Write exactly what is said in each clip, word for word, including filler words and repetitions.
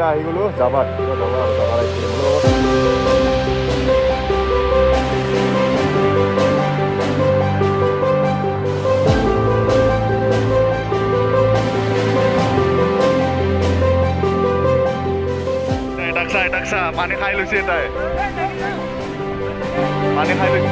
আহি গ'লো জাবাত জাবা জাবা ৰাইড ডাকছা ডাকছা পানী খাই লৈছে তাই পানী খাই লৈছে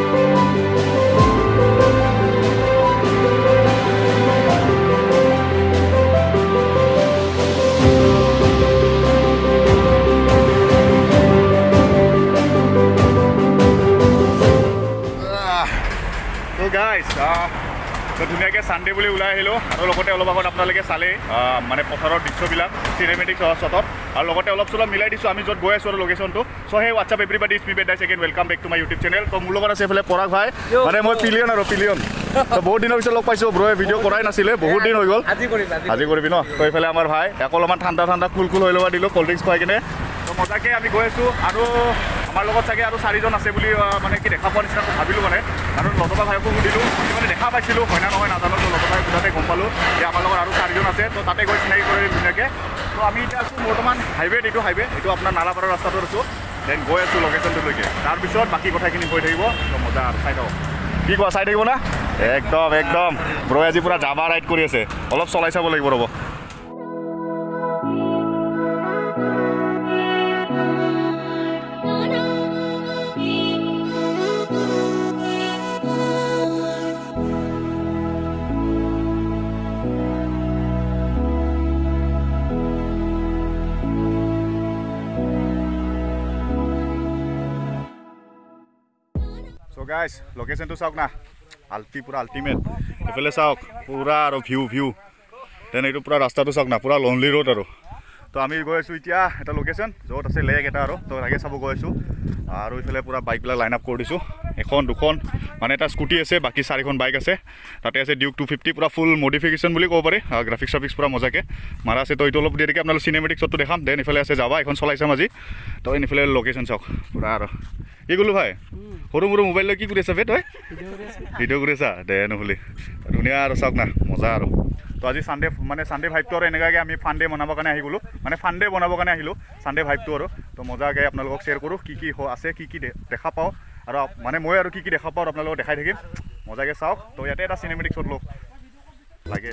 So guys, তো ধুনীয়াকৈ চানডে বুলি ওলাই আহিলোঁ আৰু লগতে অলপ আগত আপোনালোকে চালে মানে পথাৰৰ দৃশ্যবিলাক চিনেমেটিক শ্বটত আৰু লগতে অলপ চলপ মিলাই দিছোঁ আমি য'ত গৈ আছোঁ আৰু লোকেশ্যনটো চ' সেই what's up everybody is piped dice again welcome back to my YouTube channel তো মোৰ লগত আছে এইফালে পৰাগ ভাই মানে মই পিলিয়ন আৰু পিলিয়ন তো বহুত দিনৰ পিছত লগ পাইছোঁ ব্ৰয়ে ভিডিঅ' কৰাই নাছিলে বহুত দিন হৈ গ'ল আজি কৰিবি ন তো এইফালে আমাৰ ভাই আকৌ অলপমান ঠাণ্ডা ঠাণ্ডা কুল কুল হৈ ল'ব দিলোঁ ক'ল্ড ড্ৰিংকছ খুৱাই কিনে তো মজাকৈ আমি গৈ আছোঁ আৰু আমাৰ লগত চাগে আৰু চাৰিজন আছে বুলি মানে কি দেখা পোৱা নিচিনা ভাবিলোঁ মানে আৰু লতবা ভাইকো সুধিলোঁ আমি মানে দেখা পাইছিলোঁ হয় না নহয় নাজানো তো লতবা ভাই সোধাতে গম পালোঁ যে আমাৰ লগত আৰু চাৰিজন আছে তো তাতে গৈ চিনাকি কৰি ধুনীয়াকৈ তো আমি এতিয়া আছোঁ বৰ্তমান হাইৱেত এইটো হাইৱে এইটো আপোনাৰ নালাপাৰৰ ৰাস্তাটোত আছোঁ দেন গৈ আছোঁ লোকেশ্যনটোলৈকে তাৰপিছত বাকী কথাখিনি কৈ থাকিব তো মজা আৰু চাই থাকক কি কোৱা চাই থাকিব না একদম একদম ব্ৰয়ে আজি পূৰা জাবা ৰাইড কৰি আছে অলপ চলাই চাব লাগিব ৰ'ব So guys, লোকেশ্যনটো চাওক না আল্টি পুৰা আল্টিমেট এইফালে চাওক পুৰা আৰু ভিউ ভিউ দেন এইটো পুৰা ৰাস্তাটো চাওক না পুৰা লনলি ৰোড আৰু তো আমি গৈ আছোঁ এতিয়া এটা লোকেশ্যন য'ত আছে লেক এটা আৰু তো তাকে চাব গৈ আছোঁ আৰু এইফালে পুৰা বাইকবিলাক লাইন আপ কৰি দিছোঁ এখন দুখন মানে এটা স্কুটি আছে বাকী চাৰিখন বাইক আছে তাতে আছে ডিউক টু ফিফটি পুৰা ফুল মডিফিকেশ্যন বুলি ক'ব পাৰি গ্ৰাফিক্স চাফিক্স পুৰা মজাকৈ মাৰা আছে তো এইটো অলপ দেৰিকৈ আপোনালোক চিনেমেটিক শ্বটটো দেখাম দেন এইফালে আছে যাবা এখন চলাই চাম আজি তো এইফালে লোকেশ্যন চাওক পুৰা আৰু কি ক'লোঁ ভাই সৰু সৰু মোবাইল লৈ কি কৰি আছা বে তই ভিডিঅ' কৰি আছা দে নহ'লে ধুনীয়া আৰু চাওক না মজা আৰু তো আজি চানডে মানে চানডে ভাইবটো আৰু এনেকুৱাকৈ আমি ফানডে বনাবৰ কাৰণে আহি গ'লোঁ মানে ফানডে বনাবৰ কাৰণে আহিলোঁ চানডে ভাইবটো আৰু তো মজাকৈ আপোনালোকক শ্বেয়াৰ কৰোঁ কি কি আছে কি কি দেখা পাওঁ আৰু মানে মই আৰু কি কি দেখা পাওঁ আপোনালোকক দেখাই থাকিম মজাকৈ চাওক তো ইয়াতে এটা চিনেমেটিক শ্বট লওক লাগে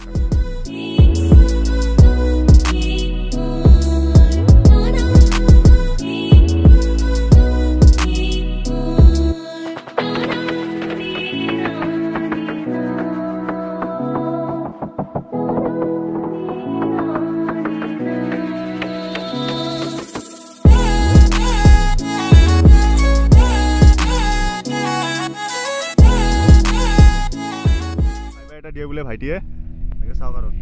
দিয়ে বোলে ভাইটিয়ে তাকে চাওক আৰু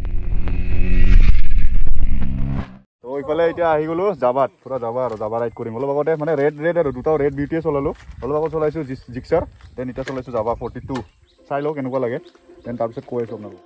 তো এইফালে এতিয়া আহি গ'লোঁ জাবাত পুৰা যাবা আৰু যাবা ৰাইড কৰিম অলপ আগতে মানে ৰেড ৰেড আৰু দুটাও ৰেড বিউটিয়ে চলালোঁ অলপ আগত চলাইছোঁ জিক্সাৰ দেন এতিয়া চলাইছোঁ যাবা ফৰ্টি টু চাই লওঁ কেনেকুৱা লাগে দেন তাৰপিছত কৈ আছোঁ আপোনালোক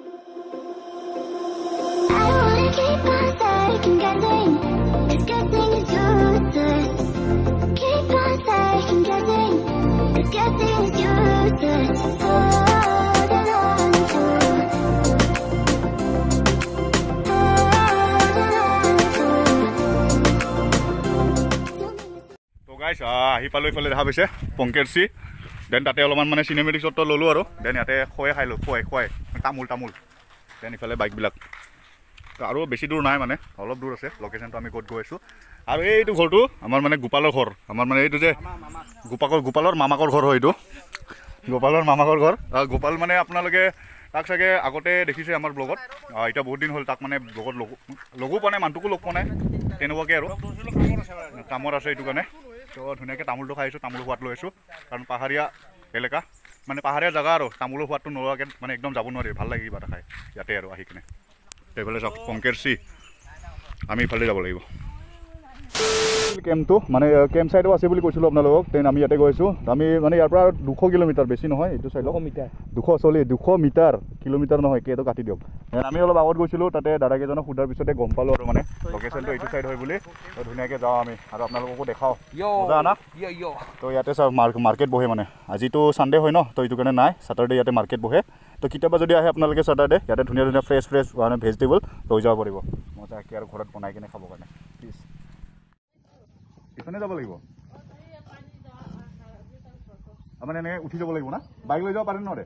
আহি পালোঁ এইফালে দেখা পাইছে পংকেট চি দেন তাতে অলপমান মানে চিনেমেটিক শ্বটটো ল'লোঁ আৰু দেন ইয়াতে খুৱাই খাইলোঁ খুৱাই খুৱাই তামোল তামোল দেন ইফালে বাইকবিলাক আৰু বেছি দূৰ নাই মানে অলপ দূৰ আছে লোকেশ্যনটো আমি ক'ত গৈ আছোঁ আৰু এইটো ঘৰটো আমাৰ মানে গোপালৰ ঘৰ আমাৰ মানে এইটো যে গোপাকৰ গোপালৰ মামাকৰ ঘৰ হয় এইটো গোপালৰ মামাকৰ ঘৰ গোপাল মানে আপোনালোকে তাক চাগে আগতে দেখিছে আমাৰ ব্লগত এতিয়া বহুত দিন হ'ল তাক মানে ব্লগত লগো লগো পোৱা নাই মানুহটোকো লগ পোৱা নাই তেনেকুৱাকৈ আৰু কামত আছে এইটো কাৰণে তো ধুনীয়াকৈ তামোলটো খাইছোঁ তামোল সোৱাদ লৈ আছোঁ কাৰণ পাহাৰীয়া এলেকা মানে পাহাৰীয়া জেগা আৰু তামোলৰ সোৱাদটো নোলোৱাকৈ মানে একদম যাব নোৱাৰি ভাল লাগে কিবা এটা খাই ইয়াতে আৰু আহি কিনে এইফালে চাওক পংকেট চি আমি ইফালে যাব লাগিব কেম্পটো মানে কেম্প চাইডো আছে বুলি কৈছিলোঁ আপোনালোকক দেন আমি ইয়াতে গৈছোঁ আমি মানে ইয়াৰ পৰা দুশ কিলোমিটাৰ বেছি নহয় এইটো চাইড মিটাৰ দুশ চল্লিছ দুশ মিটাৰ কিলোমিটাৰ নহয় কেইটো কাটি দিয়ক আমি অলপ আগত গৈছিলোঁ তাতে দাদাকেইজনক সোধাৰ পিছতে গম পালোঁ আৰু মানে লোকেশ্যনটো এইটো চাইড হয় বুলি ধুনীয়াকৈ যাওঁ আমি আৰু আপোনালোককো দেখাওঁ মজা না তো ইয়াতে চাওক মাৰ্কেট বহে মানে আজিতো চানডে হয় ন তো এইটো কাৰণে নাই ছেটাৰডে ইয়াতে মাৰ্কেট বহে তো কেতিয়াবা যদি আহে আপোনালোকে ছেটাৰডে ইয়াতে ধুনীয়া ধুনীয়া ফ্ৰেছ ফ্ৰেছ মানে ভেজিটেবল লৈ যাব পাৰিব মজাকৈ আৰু ঘৰত বনাই কিনে খাবৰ কাৰণে এখনে যাব লাগিব মানে এনেকৈ উঠি যাব লাগিব না বাইক লৈ যাব পাৰে নোৱাৰে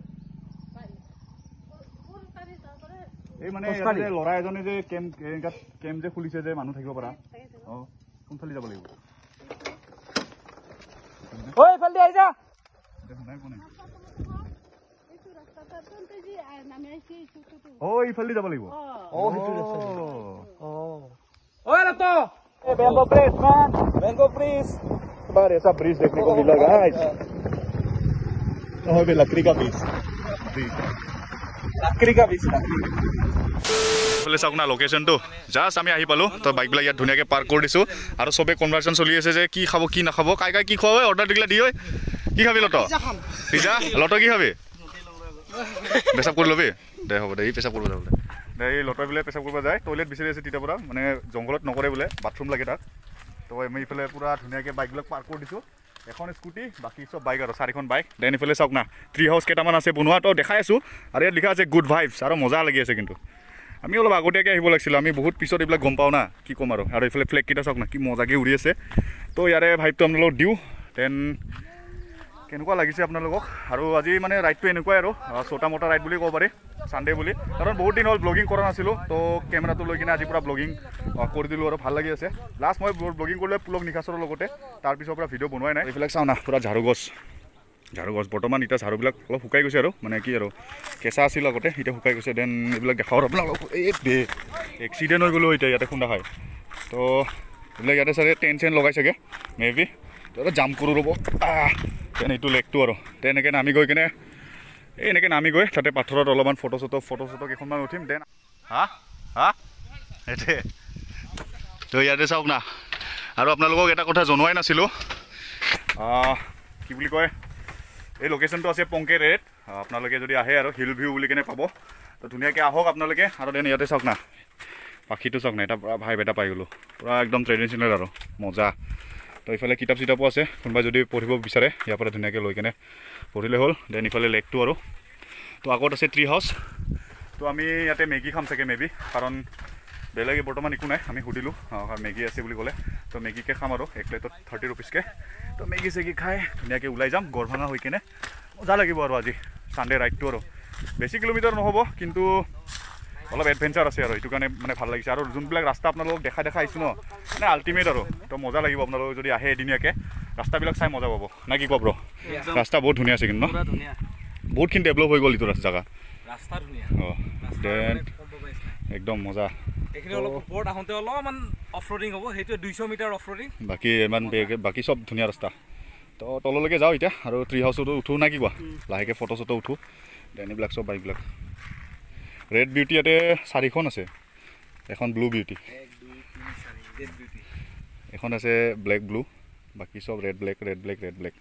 এই মানে ল'ৰা এজনে যে কেম্প কেম্প যে খুলিছে যে মানুহ থাকিব পৰা অঁ কোনফালে যাব লাগিব ঐ ফালদি আহি যা ও ইফালে যাব লাগিব ও সেইটো ৰাস্তা ও ঐ লতো ए mango bridge man mango bridge बार ऐसा ब्रिज देखने को मिला गाइस ओह बे लकड़ी का ब्रिज लकड़ी का ब्रिज ফলে চাওক না লোকেশনটো জাস্ট আমি আহি পালো তো বাইকবিলাক ইয়াত ধুনীয়াকৈ পাৰ্ক কৰি দিছোঁ আৰু চবে কনভাৰ্চন চলি আছে যে কি খাব কি নাখাব কাই কাই কি খোৱা হয় অৰ্ডাৰ দিলে দি হয় কি খাবি লত পিজ্জা লত কি খাবি পেচাব কৰি ল'বি দে হ'ব দে এই পেচাব কৰিব যাব দে এই লতৰ বোলে পেচাব কৰিব যায় টয়লেট বিচাৰি আছে তেতিয়াৰ পৰা মানে জংঘলত নকৰে বোলে বাথৰুম লাগে তাক তো আমি ইফালে পূৰা ধুনীয়াকৈ বাইকবিলাক পাৰ্ক কৰি দিছোঁ এখন স্কুটি বাকী চব বাইক আৰু চাৰিখন বাইক দেন ইফালে চাওক না ট্ৰি হাউচ কেইটামান আছে বনোৱা তো দেখাই আছোঁ আৰু ইয়াত লিখা আছে গুড ভাইবছ আৰু মজা লাগি আছে কিন্তু আমি অলপ আগতীয়াকৈ আহিব লাগিছিল আমি বহুত পিছত এইবিলাক গম পাওঁ না কি ক'ম আৰু আৰু এইফালে ফ্লেগকেইটা চাওক না কি মজাকৈ উৰি আছে তো ইয়াৰে ভাইবটো আপোনালোকক দিওঁ দেন কেনেকুৱা লাগিছে আপোনালোকক আৰু আজি মানে ৰাইডটো এনেকুৱাই আৰু ছটা মোটা ৰাইড বুলি ক'ব পাৰি ছানডে বুলি কাৰণ বহুত দিন হ'ল ব্লগিং কৰা নাছিলোঁ তো কেমেৰাটো লৈ কিনে আজি পূৰা ব্লগিং কৰি দিলোঁ আৰু ভাল লাগি আছে লাষ্ট মই ব্লগিং কৰিলোঁ পুলক নিশাচৰৰ লগতে তাৰপিছৰ পৰা ভিডিঅ' বনোৱাই নাই এইবিলাক চাওঁ না পূৰা ঝাৰু গছ ঝাৰু গছ বৰ্তমান এতিয়া ঝাৰুবিলাক অলপ শুকাই গৈছে আৰু মানে কি আৰু কেঁচা আছিল আগতে এতিয়া শুকাই গৈছে দেন এইবিলাক দেখাওঁ আপোনালোক এই বে এক্সিডেণ্ট হৈ গ'লো এতিয়া ইয়াতে খুন্দা খাই তো এইবিলাক ইয়াতে চাগে টেন চেন লগাই চাগে মে বি তো জাম্প কৰোঁ ৰ'ব দেন এইটো লেগটো আৰু তেনেকৈ নামি গৈ কিনে এই এনেকৈ নামি গৈ তাতে পাথৰত অলপমান ফটো চটো ফটো চটো কেইখনমান উঠিম দেন হা হা সেইটোৱে তো ইয়াতে চাওক না আৰু আপোনালোকক এটা কথা জনোৱাই নাছিলোঁ কি বুলি কয় এই লোকেশ্যনটো আছে পংকে ৰেড আপোনালোকে যদি আহে আৰু হিল ভিউ বুলি কেনে পাব তো ধুনীয়াকৈ আহক আপোনালোকে আৰু দেন ইয়াতে চাওক না পাখিটো চাওক না এটা পূৰা ভাইব এটা পাই গ'লোঁ পূৰা একদম ট্ৰেডিশ্যনেল আৰু মজা তো ইফালে কিতাপ চিতাপো আছে কোনোবাই যদি পঢ়িব বিচাৰে ইয়াৰ পৰা ধুনীয়াকৈ লৈ কেনে পঢ়িলে হ'ল দেন ইফালে লেকটো আৰু তো আগত আছে ট্ৰি হাউচ তো আমি ইয়াতে মেগী খাম চাগে মেবি কাৰণ বেলেগ বৰ্তমান একো নাই আমি সুধিলোঁ মেগী আছে বুলি ক'লে তো মেগীকে খাম আৰু এক প্লেটত থাৰ্টি ৰুপিজকৈ তো মেগী চেগী খাই ধুনীয়াকৈ ওলাই যাম গড়ভাঙা হৈ কিনে মজা লাগিব আৰু আজি ছানডে ৰাইডটো আৰু বেছি কিলোমিটাৰ নহ'ব কিন্তু অলপ এডভেঞ্চাৰ আছে আৰু এইটো কাৰণে মানে ভাল লাগিছে আৰু যোনবিলাক ৰাস্তা আপোনালোকক দেখা দেখা আহিছোঁ ন মানে আল্টিমেট আৰু তো মজা লাগিব আপোনালোক যদি আহে এদিনীয়াকৈ ৰাস্তাবিলাক চাই মজা পাব না কি কোৱা ব্ৰ ৰাস্তা বহুত ধুনীয়া আছে কিন্তু ন বহুতখিনি ডেভেলপ হৈ গ'ল এইটো জেগা ৰাস্তা ধুনীয়া অঁ দেন একদম মজা এইখিনি অলপ ওপৰত আহোঁতে অলপমান অফ ৰ'ডিং হ'ব সেইটোৱে দুইশ মিটাৰ অফ ৰ'ডিং বাকী ইমান বাকী চব ধুনীয়া ৰাস্তা তো তললৈকে যাওঁ এতিয়া আৰু ট্ৰি হাউচতো উঠোঁ না কি কোৱা লাহেকৈ ফটো চটো উঠোঁ দেন এইবিলাক চব বাইকবিলাক ৰেড বিউটি ইয়াতে চাৰিখন আছে এখন ব্লু বিউটি এখন আছে ব্লেক ব্লু বাকী চব red black red black red black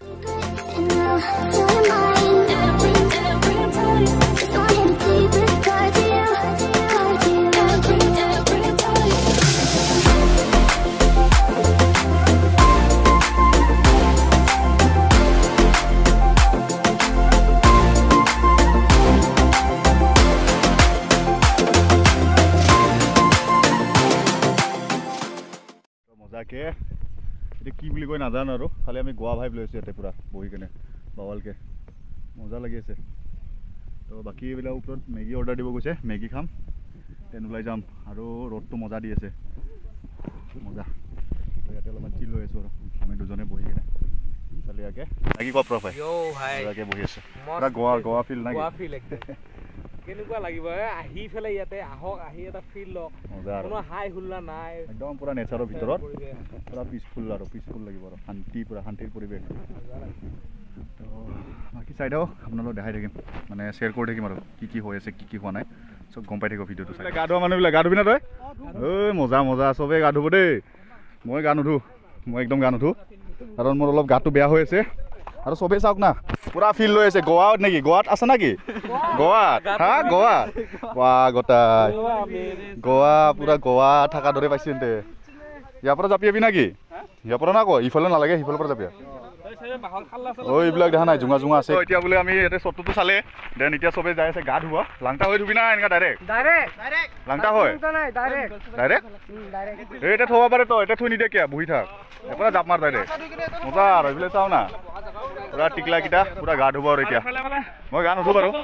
মজাকে এতিয়া কি বুলি কয় নাজানো আৰু খালি আমি গোৱা ভাইব লৈ আছোঁ ইয়াতে পূৰা বহি কেনে বাৱালকৈ মজা লাগি আছে তো বাকী এইবিলাক ওপৰত মেগী অৰ্ডাৰ দিব গৈছে মেগী খাম দেন ওলাই যাম আৰু ৰ'দটো মজা দি আছে মজা ইয়াতে অলপমান চিল হৈ আছোঁ আৰু আমি দুজনে বহি কেনে চালিয়াকৈ লাগি কোৱা প্ৰফাই মজাকৈ বহি আছে পূৰা গোৱা গোৱা ফিল নাই গোৱা ফিল একদম কেনেকুৱা লাগিব আহি পেলাই ইয়াতে আহক আহি এটা ফিল লওক কোনো হাই হুল্লা নাই একদম পূৰা নেচাৰৰ ভিতৰত পূৰা পিচফুল আৰু পিচফুল লাগিব আৰু শান্তি পূৰা শান্তিৰ পৰিৱেশ তো বাকী চাইডেও আপোনালোক দেখাই থাকিম মানে শ্বেয়াৰ কৰি থাকিম আৰু কি কি হৈ আছে কি কি হোৱা নাই চব গম পাই থাকিব ভিডিঅ'টো চাই গা ধোৱা মানুহবিলাক গা ধুবি না তই ঐ মজা মজা চবেই গা ধুব দেই মই গা নুধো মই একদম গা নুধো কাৰণ মোৰ অলপ গাটো বেয়া হৈ আছে আৰু চবেই চাওক না পূৰা ফিল লৈ আছে গোৱাত নেকি গোৱাত আছে নেকি গোৱাত হা গোৱাত ৱা গোটাই গোৱা পূৰা গোৱা থকা দৰে পাইছে তেন্তে ইয়াৰ পৰা জাপি যাবি নেকি ইয়াৰ পৰা না ক ইফালে নালাগে সিফালৰ পৰা জাপিয়া ঐ এইবিলাক দেখা নাই জুঙা জুঙা আছে এতিয়া বোলে আমি ইয়াতে চটটো চালে দেন এতিয়া চবে যাই আছে গা ধুব লাংটা হৈ ধুবি না এনেকা ডাইৰেক্ট ডাইৰেক্ট লাংটা হয় ডাইৰেক্ট ডাইৰেক্ট এই এতিয়া থব পাৰে তো এতিয়া থৈ নিদিয়ে কিয় বহি থাক এপৰা জাপ মাৰ ডাইৰেক্ট মজা আৰু এইফালে চাওঁ না পুৰা টিকলাকেইটা পুৰা গা ধুব আৰু এতিয়া মই গা নুধো বাৰু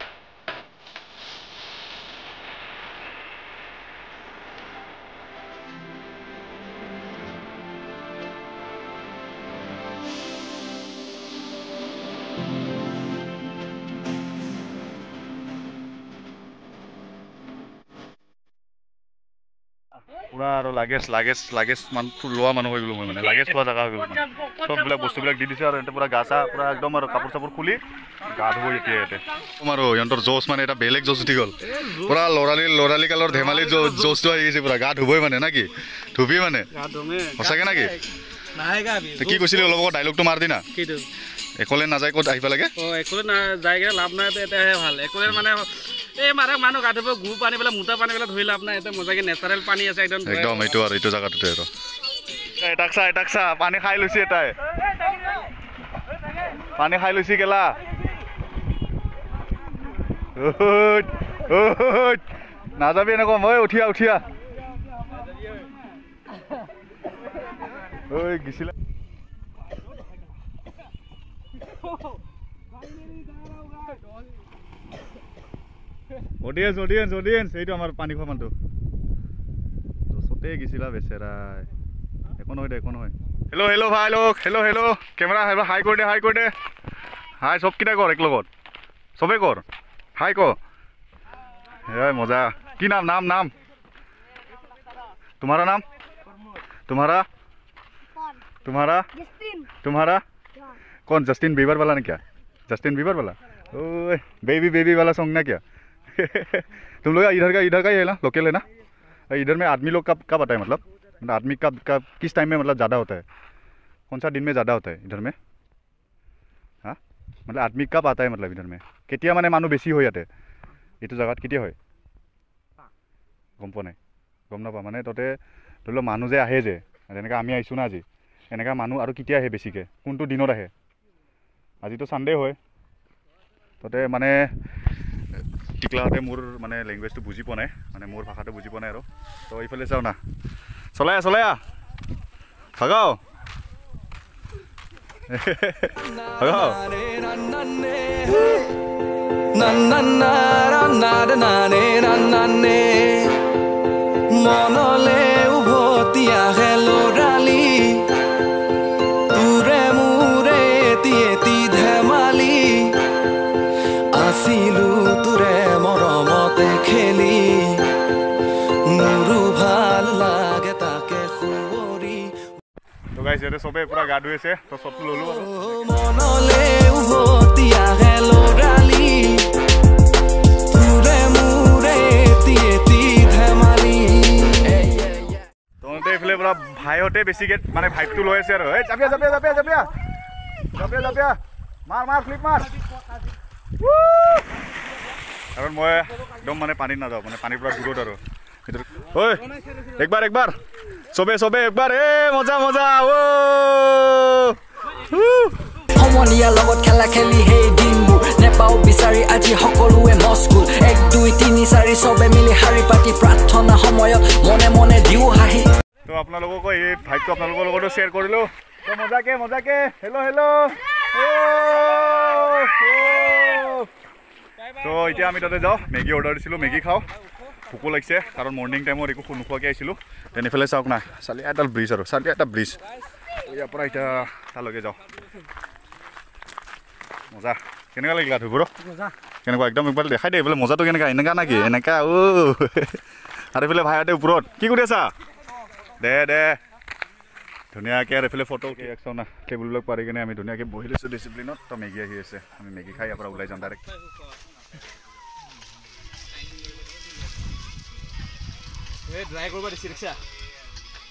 পুৰা আৰু লাগেজ লাগেজ লাগেজ মানুহ লোৱা মানুহ হৈ গ'লো মই মানে লাগেজ লোৱা জেগা হৈ গ'লো চববিলাক বস্তুবিলাক দি দিছে আৰু এতিয়া পুৰা গা চা পুৰা একদম আৰু কাপোৰ চাপোৰ খুলি গা ধুব এতিয়া ইয়াতে তোমাৰ সিহঁতৰ জোচ মানে এটা বেলেগ জোচ উঠি গ'ল পুৰা ল'ৰালি ল'ৰালি কালৰ ধেমালি জোচটো আহি গৈছে পুৰা গা ধুবই মানে না কি ধুবি মানে সঁচাকে না কি কি কৈছিলি অলপ আগত ডাইলগটো মাৰ দি না একলে নাযায় ক'ত আহিব লাগে একলে যায় লাভ নাই এতিয়াহে ভাল একলে মানে এই মাৰে মানুহ গা ধুব গু পানী পেলাই মোটা পানী পেলাই ধুই লাভ নাই এতিয়া মজাকে নেচাৰেল পানী আছে একদম একদম এইটো আৰু এইটো জেগাটোতে আৰু এটাক চা এটাক চা পানী খাই লৈছে এটাই পানী খাই লৈছে কেলা নাযাবি এনেকুৱা মই উঠিয়া উঠিয়া ঐ গিছিলা অডিয়েন্স অডিয়েন্স অডিয়েন্স এইটো আমাৰ পানী খোৱা মানুহটো জোচতে গিছিলা বেচেৰাই একো নহয় দে একো নহয় হেল্ল' হেল্ল' ভাই লোক হেল্ল' হেল্ল' কেমেৰা হাই কৰি দে হাই কৰি দে হাই চবকেইটা কৰ এক লগত চবেই কৰ হাই ক হে মজা কি নাম নাম নাম तुम्हारा नाम तुम्हारा तुम्हारा तुम्हारा कौन जस्टिन बीबर वाला ने क्या जस्टिन बीबर वाला ओए बेबी बेबी वाला सॉन्ग ना क्या तुम लोग इधर का इधर का ही है ना लोकल है ना इधर में आदमी लोग कब कब आता है मतलब आदमी कब कब किस टाइम में मतलब ज़्यादा होता है कौन सा दिन में ज़्यादा होता है इधर में हाँ मतलब आदमी कब आता है मतलब इधर में केतिया माने मानु बेसी हो जाते এইটো জায়গাত কেতিয়া হয় গম পোৱা নাই গম নাপা মানে ততে ধৰি লওক মানুহ যে আহে যে যেনেকৈ আমি আহিছোঁ না আজি এনেকুৱা মানুহ আৰু কেতিয়া আহে বেছিকৈ কোনটো দিনত আহে আজিতো ছানডে হয় ততে মানে টিকলাহঁতে মোৰ মানে লেংগুৱেজটো বুজি পোৱা নাই মানে মোৰ ভাষাটো বুজি পোৱা নাই আৰু তো এইফালে চাওঁ না চলাই চলাই ভাগাও ভাগাও মনলে উভতি আহে লৰালি তোৰে মোৰে এটি ধেমালি আছিলো তোৰে মৰমতে খেলি মোৰো ভাল লাগে তাকে খুৱৰি তো গাইছ ইয়াতে চবে পুৰা গা ধুই আছে তো চবটো ল'লো আৰু মনলে উভতি আহে লৰালি তোৰে মোৰে এটি ধেমালি তহঁতে এইফালে পুৰা ভাইহঁতে বেছিকৈ মানে ভাইবটো লৈ আছে আৰু এই জাপিয়া জাপিয়া জাপিয়া জাপিয়া জাপিয়া জাপিয়া মাৰ মাৰ ফ্লিপ মাৰ কাৰণ মই একদম মানে পানীত নাযাওঁ মানে পানীৰ পৰা দূৰত আৰু ঐ একবাৰ একবাৰ চবে চবে একবাৰ এ মজা মজা অ সমনীয়াৰ লগত খেলা খেলি সেই দিনবোৰ নেপাওঁ বিচাৰি আজি সকলোৱে মস্কুল এক দুই তিনি চাৰি চবে মিলি শাৰী পাতি প্ৰাৰ্থনা সময়ত মনে মনে দিওঁ হাঁহি তো আপোনালোকক এই ভাইবটো আপোনালোকৰ লগতো শ্বেয়াৰ কৰিলোঁ তো মজাকে মজাকে হেল্ল' হেল্ল' তো এতিয়া আমি তাতে যাওঁ মেগী অৰ্ডাৰ দিছিলোঁ মেগী খাওঁ ভোকো লাগিছে কাৰণ মৰ্ণিং টাইমত একো নোখোৱাকৈ আহিছিলোঁ তেনেফালে চাওক না চালি এডাল ব্ৰিজ আৰু চালি এটা ব্ৰিজ ইয়াৰ পৰা এতিয়া তালৈকে যাওঁ মজা কেনেকুৱা লাগিলা ধুবৰ কেনেকুৱা একদম একবাৰ দেখাই দে এইফালে মজাটো কেনেকুৱা এনেকুৱা নাকি এনেকুৱা অ' আৰু এইফালে ভাইহঁতে ওপৰত কি কৰি আছা দে দে ধুনীয়াকৈ আৰু এইফালে ফটো একচোন না টেবুলবিলাক পাৰি কিনে আমি ধুনীয়াকৈ বহি লৈছোঁ ডিচিপ্লিনত তো মেগী আহি আছে আমি মেগী খাই ইয়াৰ পৰা ওলাই যাম ডাইৰেক্ট ড্ৰাই কৰিব দিছে ৰিক্সা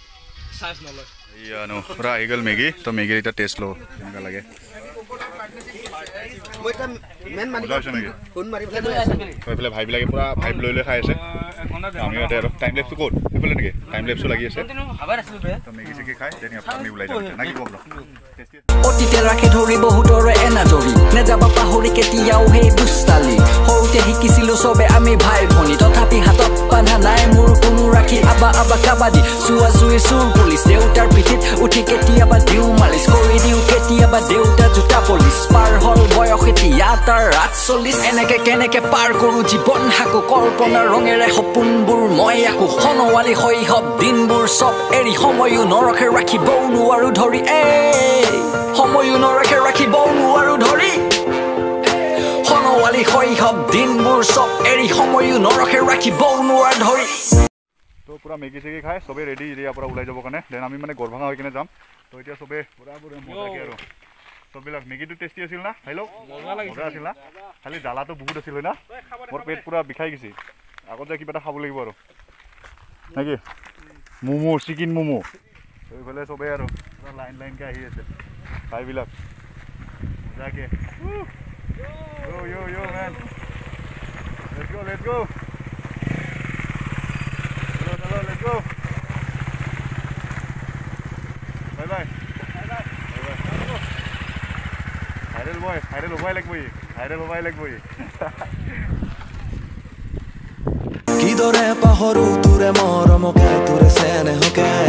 চাৰ্জ নলয় ইয়ানো পুৰা আহি গ'ল মেগী তো মেগীৰ এতিয়া টেষ্ট লওঁ কেনেকুৱা লাগে মজা হৈছে নেকি তো এইফালে ভাইবিলাকে পূৰা ভাইব লৈ লৈ খাই আছে আমি ইয়াতে আৰু টাইম লেপছটো ক'ত এইফালে নেকি টাইম লেপছো লাগি আছে তো মেগি চেগি খাই তেনে আমি ওলাই যাম না কি ক'ব অতীতে ৰাখি ধৰি বহুতৰে এনাজৰি নেযাবা পাহৰি কেতিয়াও সেই দুষ্টালি সৰুতে শিকিছিলো চবে আমি ভাই ভনী তথাপি হাতত বান্ধা নাই মোৰ কোনো ৰাখি আবা আবা কাবাডী চুৱা চুই চুৰ পুলিচ দেউতাৰ পিঠিত উঠি কেতিয়াবা দিওঁ মালিচ কৰি দিওঁ কেতিয়াবা দেউতা জোতা পলিচ পাৰ হল বয়স এতিয়া তাৰ আঠচল্লিছ এনেকে কেনেকে পাৰ কৰো জীৱন হাকো কল্পনাৰ ৰঙেৰে সপোনবোৰ মই আকো সনৱালী শৈশৱ দিনবোৰ চব এৰি সময়ো নৰখে ৰাখিবও নোৱাৰো ধৰি এ সময়ো নৰখে ৰাখিবও নোৱাৰো ধৰি সনৱালী শৈশৱ দিনবোৰ চব এৰি সময়ো নৰখে ৰাখিবও নোৱাৰো ধৰি তো পুৰা মেগি চেগি খাই চবে ৰেডি ইয়াৰ পৰা ওলাই যাবৰ কাৰণে দেন আমি মানে গড়ভাঙা হৈ কিনে যাম তো এতিয়া চবে পুৰা পুৰা মজাকে আৰু চববিলাক মেগিটো টেষ্টি আছিল না হেল্ল' মজা আছিল না খালি জ্বালাটো বহুত আছিল না মোৰ পেট পুৰা বিষাই গৈছে আগত যাই কিবা এটা খাব লাগিব আৰু নেকি ম'ম' চিকেন ম'ম' এইফালে চবেই আৰু পুৰা লাইন লাইনকৈ আহি আছে ভাইবিলাক মজাকে Yo, yo, yo, man. Let's go, let's go. Hello, hello, let's go. Bye bye. Bye bye. Bye bye. Viral boy, viral boy like boy. Viral boy like boy. Kidore pahoru ture moromoke ture sene hoke